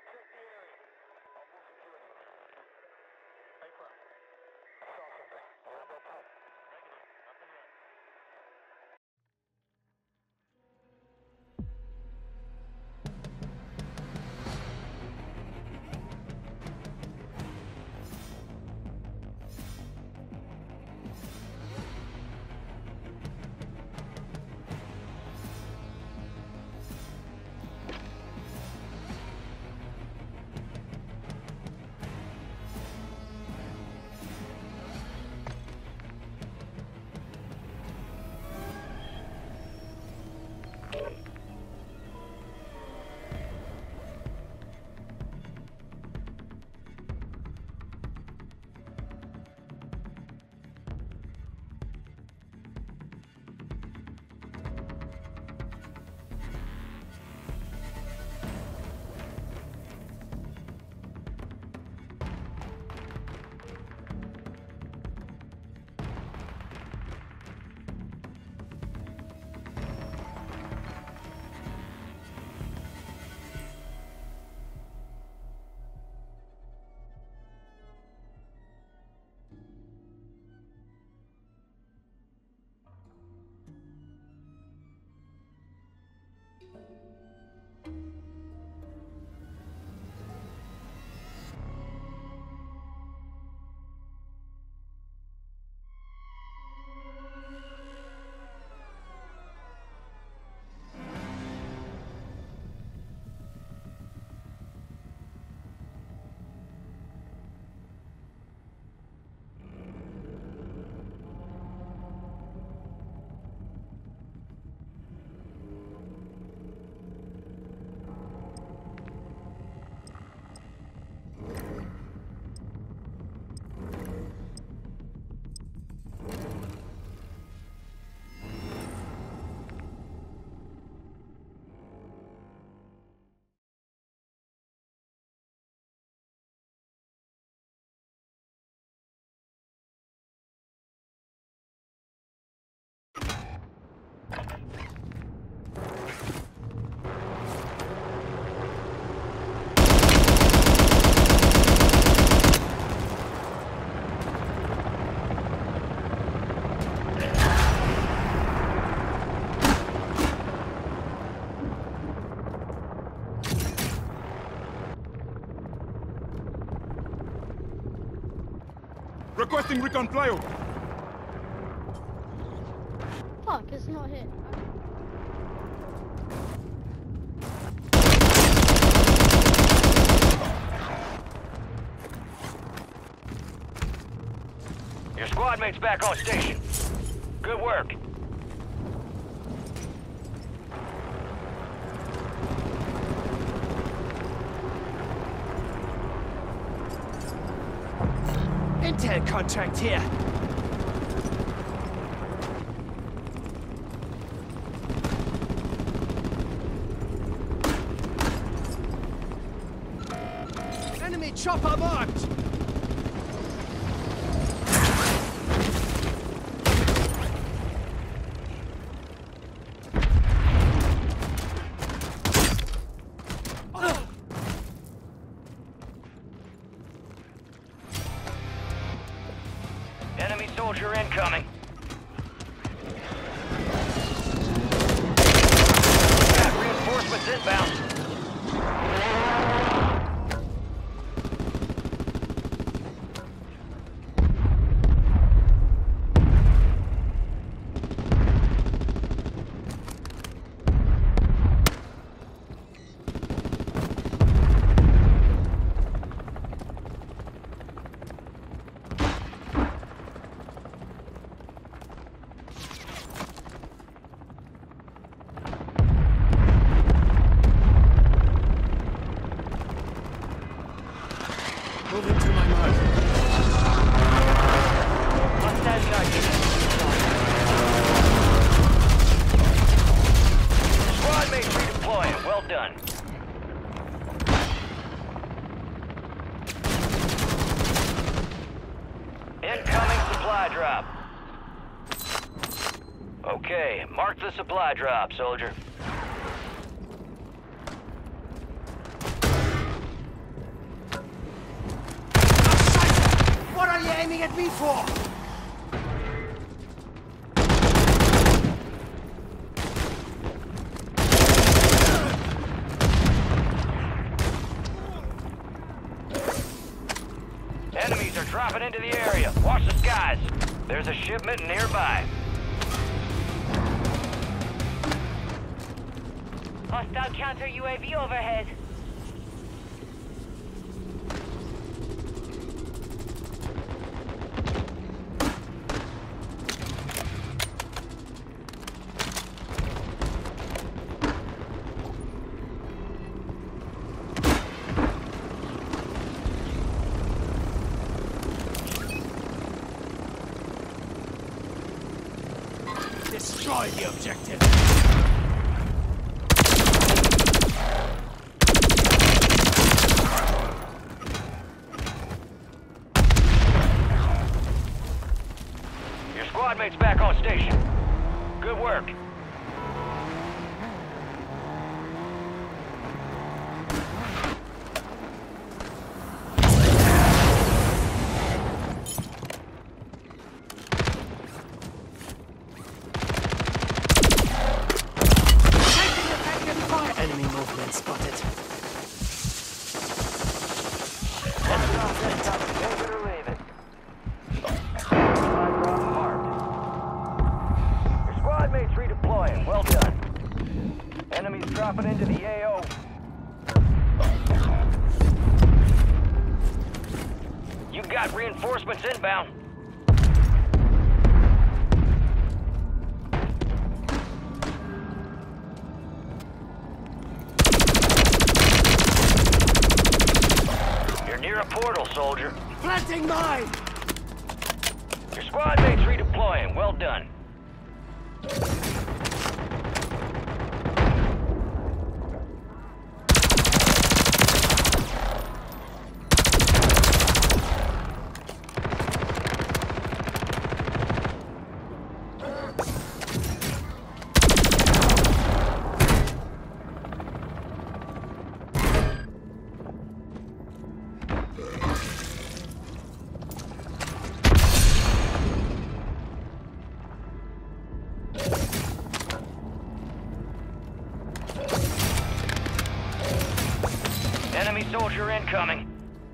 Requesting recon flyover. Fuck, it's not hit. Your squad mate's back on station. Good work. Intel contract here. Enemy chopper marked. Enemy soldier incoming. Got reinforcements inbound. Moving to my mark. Hostile target. Squad mates redeploying. Well done. Incoming supply drop. Okay, mark the supply drop, soldier. aiming at me for? Enemies are dropping into the area. Watch the skies. There's a shipment nearby. Hostile counter UAV overhead. Destroy the objective. Your squad mate's back on station. Good work. Enemy movement spotted. Take it or leave it. Supply drop marked. Your squad mate's redeploying. Well done. Enemies dropping into the AO. You got reinforcements inbound. You're near a portal, soldier. Planting mine! Your squad mate's redeploying. Well done. Enemy soldier incoming.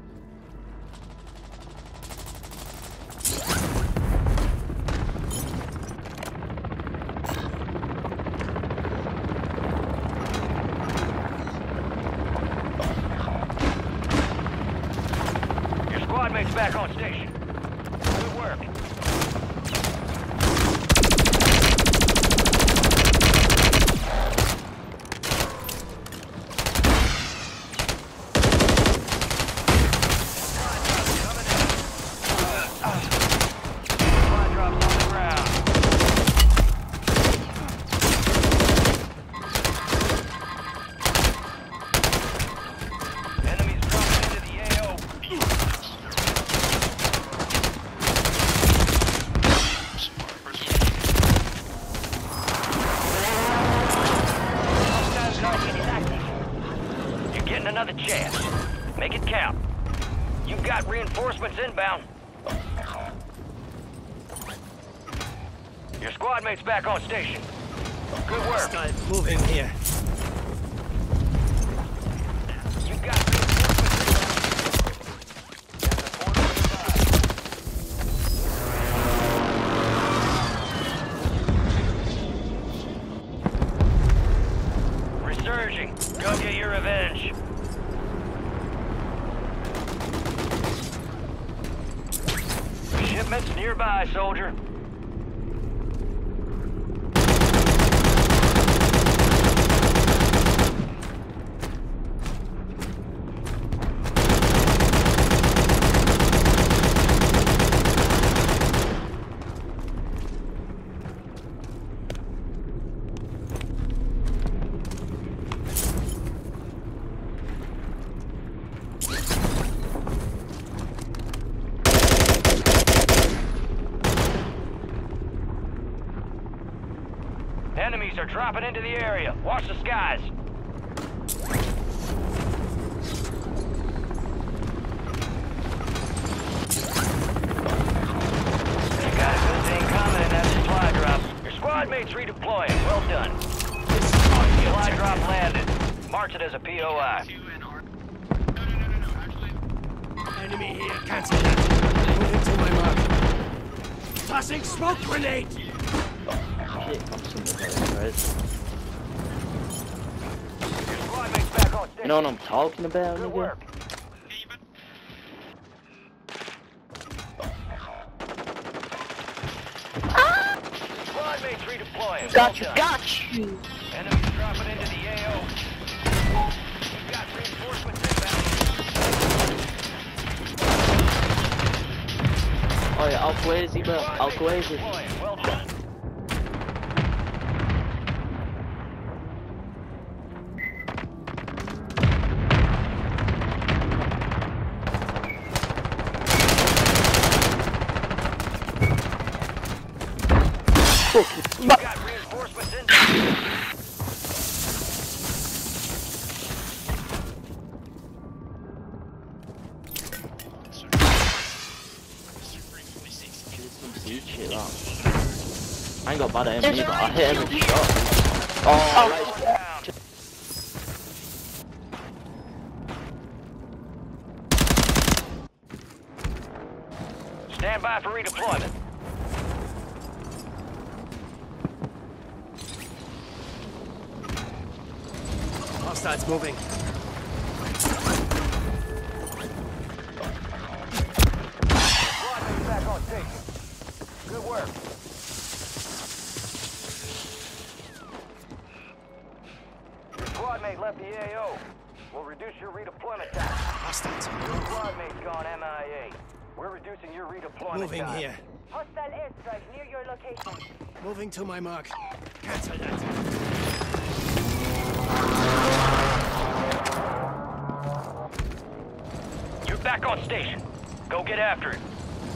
Your squad mate's back on station. Good work. Supply drops on the ground. Enemies dropping into the AO. Hostile target is active. You're getting another chance. Make it count. You've got reinforcements inbound. Your squad mate's back on station. Good work. Start moving here. You've got reinforcements inbound. There's a portal inside. Resurging. Go get your revenge. Shipments nearby, soldier. Enemies are dropping into the area. Watch the skies. it as a POI. Enemy here. Cancel that. Moving to my mark. Tossing smoke grenade. Shit, I'm somewhere, right? Your squad mate's back on station. You know what I'm talking about, Good nigga? work. Squad mates redeploying. Got you, Well done. got you! Enemies dropping into the AO. We've got reinforcements inbound. Oh yeah, I'll crazy, bro. Squad I'll mates crazy. redeploying. Well done. We've got reinforcements inbound. Some seed shit up. I ain't got bad at him, but I hit every shot. Oh, right. Stand by for redeployment. Hostiles moving. Squad mates back on station. Good work. Your squad mate left the AO. We'll reduce your redeployment time. Hostiles. Your squad mate's gone MIA. We're reducing your redeployment Moving time. here. Hostile airstrike near your location. Moving to my mark. Cancel that. You're back on station. Go get after it.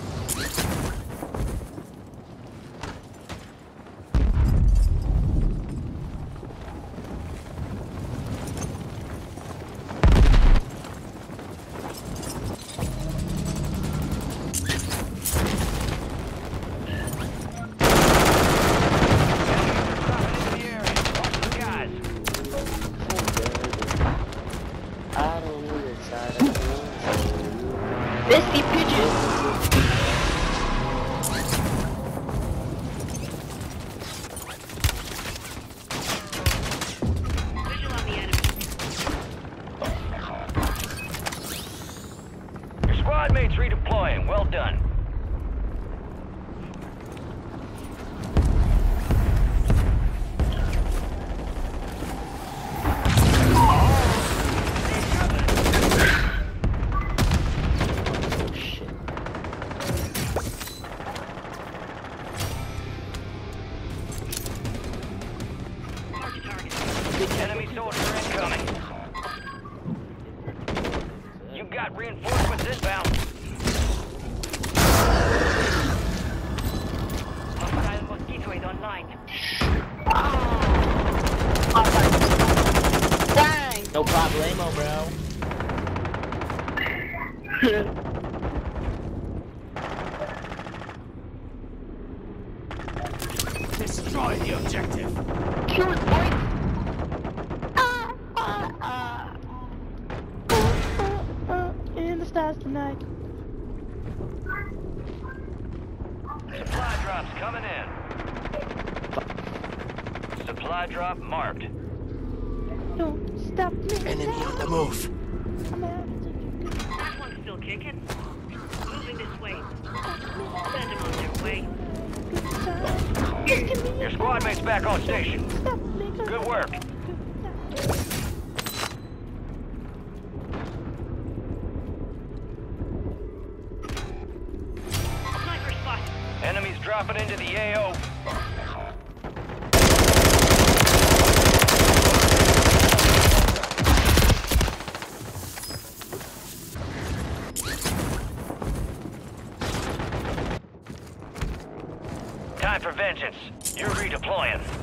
I don't know the side of the world. Misty pigeon. Visual on the enemy. Your squad mate's redeploying. Well done. Oh shit. Mark target. Enemy soldier incoming. You've got reinforcements inbound. Hostile mosquito is online. Dang. No problemo, bro. Destroy the objective. Kill it, boy. In the stars tonight. Supply drops coming in. Supply drop marked. Don't stop me. Enemy on the move. I'm after you. That one's still kicking. Moving this way. Send them on their way. Just give me Your squad mate's back on station. stop me. Good work. Sniper spot. Enemies dropping into the AO. Time for vengeance. You're redeploying.